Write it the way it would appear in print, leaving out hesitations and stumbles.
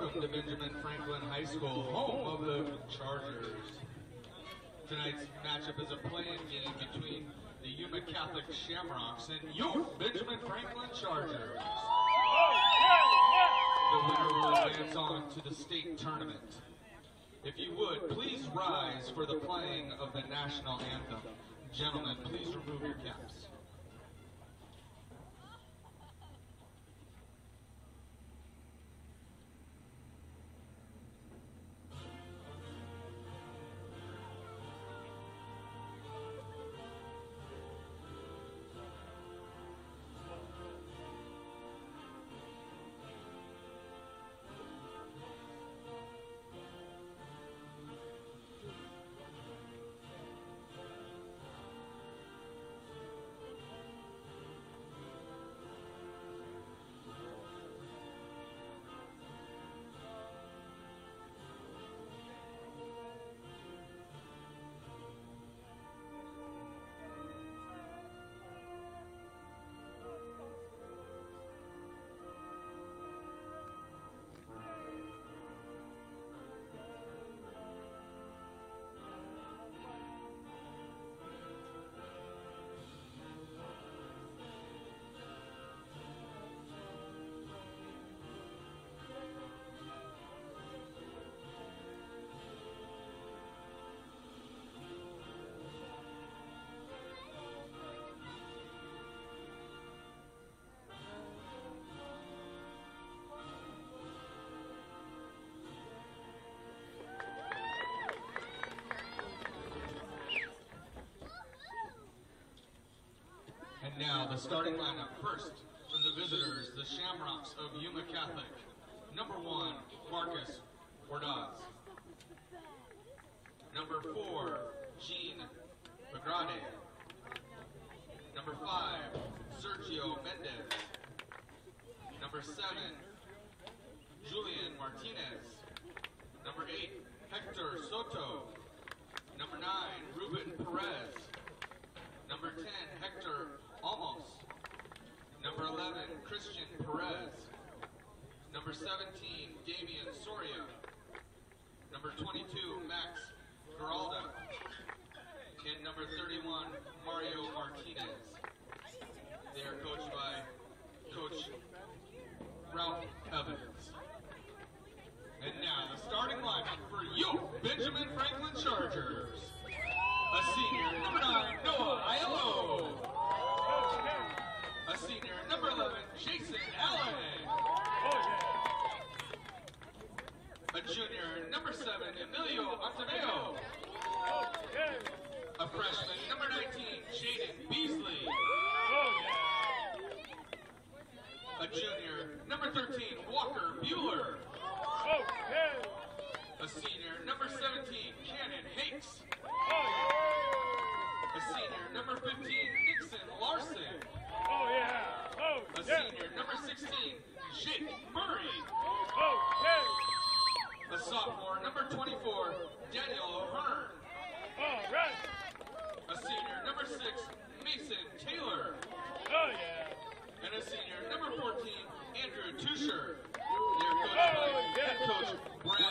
welcome to Benjamin Franklin High School, home of the Chargers. Tonight's matchup is a play-in game between the Yuma Catholic Shamrocks and your Benjamin Franklin Chargers. The winner will advance on to the state tournament. If you would, please rise for the playing of the national anthem. Gentlemen, please remove your caps. Now, the starting lineup. First, from the visitors, the Shamrocks of Yuma Catholic. Number 1, Marcus Ordaz. Number 4, Jean Magrade. Number 5, Sergio Mendez. Number 7, Julian Martinez. Number 8, Hector Soto. Number 9, Ruben Perez. Number 10, Hector Almos. Number 11, Christian Perez. Number 17, Damian Soria. Number 22, Max Geralda. And number 31, Mario Martinez. They are coached by Coach Ralph Evans. And now the starting lineup for you, Benjamin Franklin Chargers. A senior, number 9, Noah Aiello. A senior, number 11, Jason Allen. A junior, number 7, Emilio Antaveo. A freshman, number 19, Jaden Beasley. A junior, number 13, Walker Bueller. A senior, number 17, Cannon Hakes. A senior, number 15, Nixon Larson. A senior, number 16, Jake Murray. A sophomore, number 24, Daniel O'Hearn. A senior, number 6, Mason Taylor. And a senior, number 14, Andrew Tusher. They're coached by head coach Brad